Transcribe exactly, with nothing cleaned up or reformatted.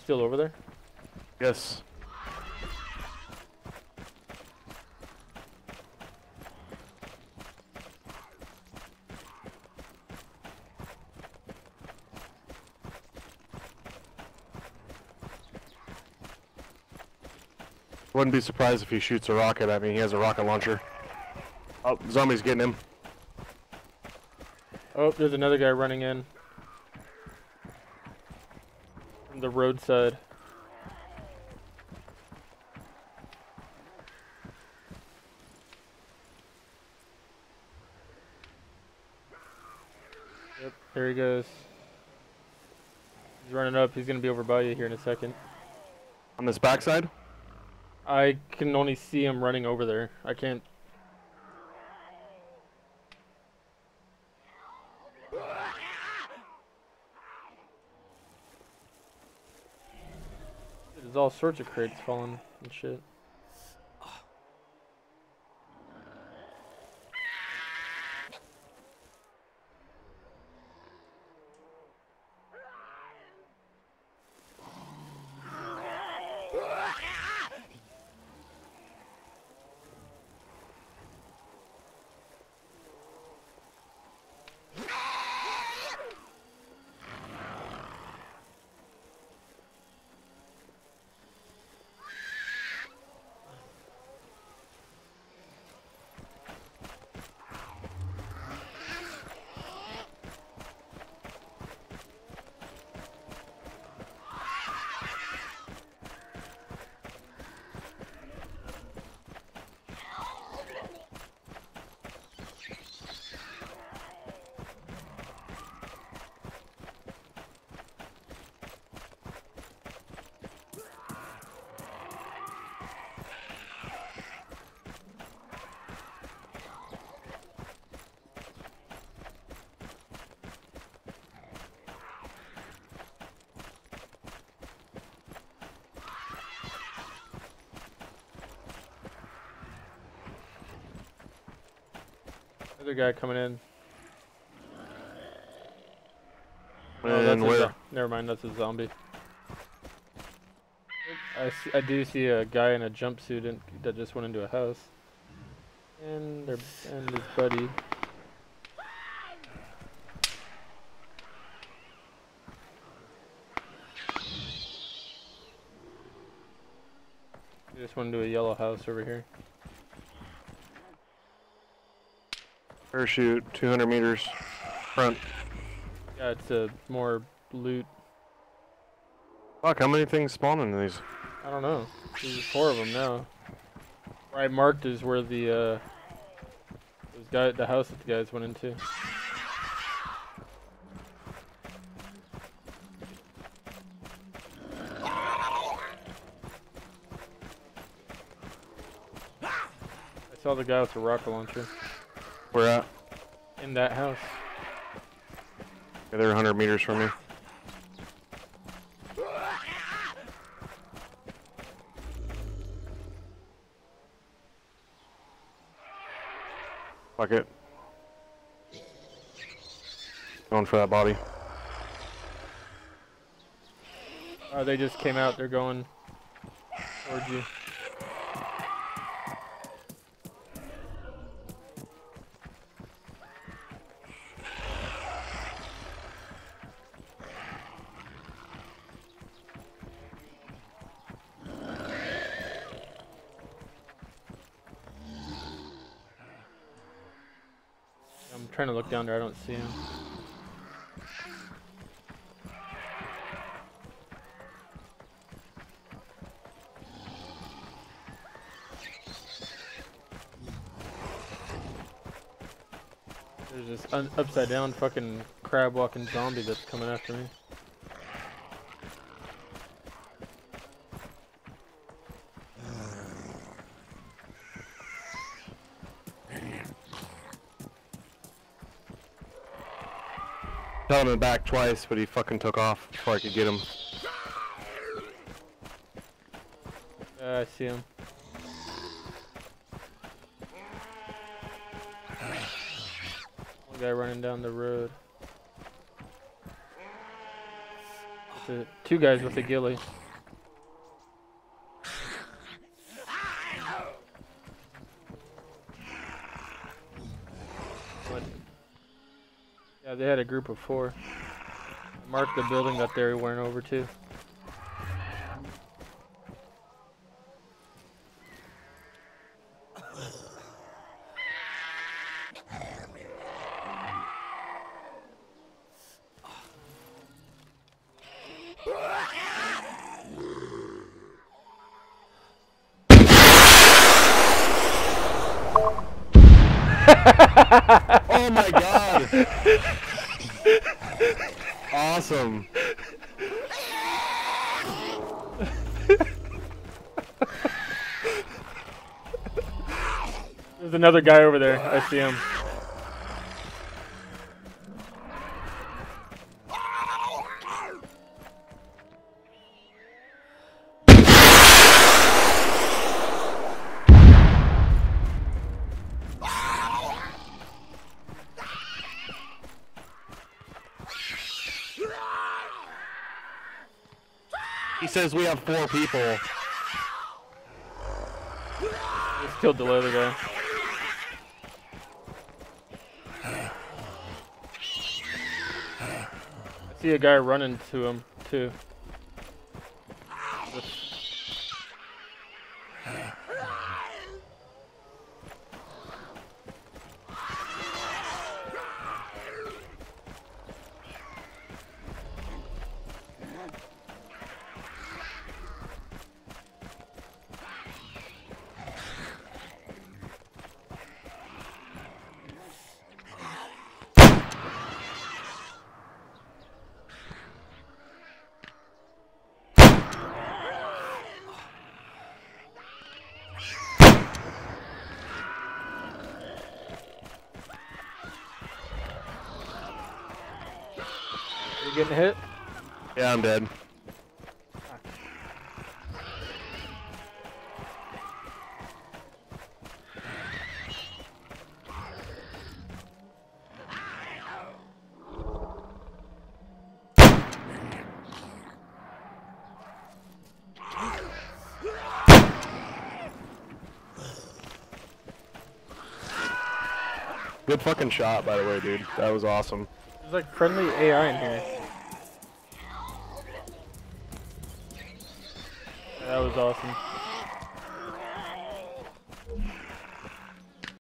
still over there? Yes. Wouldn't be surprised if he shoots a rocket at me. He has a rocket launcher. Oh, zombie's getting him. Oh, there's another guy running in. From the roadside. Yep, there he goes. He's running up. He's gonna be over by you here in a second. On this backside? I can only see him running over there. I can't. There's all sorts of crates falling and shit. Other guy coming in. Oh, that's And a where? zo- Never mind, that's a zombie. I, see, I do see a guy in a jumpsuit in, that just went into a house. And, their, and his buddy. He just went into a yellow house over here. Parachute, two hundred meters. Front. Yeah, it's a more loot. Fuck, how many things spawn in these? I don't know. There's four of them now. Where I marked is where the uh, those guy, the house that the guys went into. I saw the guy with the rocket launcher Where at? in that house. Yeah, they're one hundred meters from me. Fuck it. Going for that body. Oh, they just came out. They're going towards you. I'm trying to look down there. I don't see him. There's this un upside down fucking crab walking zombie that's coming after me. Shot him in the back twice, but he fucking took off before I could get him. Uh, I see him. One guy running down the road. The two guys with the ghillie. What? Yeah, they had a group of four. Mark the building that they went over to. Oh my god! Awesome. There's another guy over there. I see him. He says we have four people. Just killed the other guy. I see a guy running to him too. You getting hit? Yeah, I'm dead. Good fucking shot, by the way, dude. That was awesome. There's like friendly A I in here. That was awesome.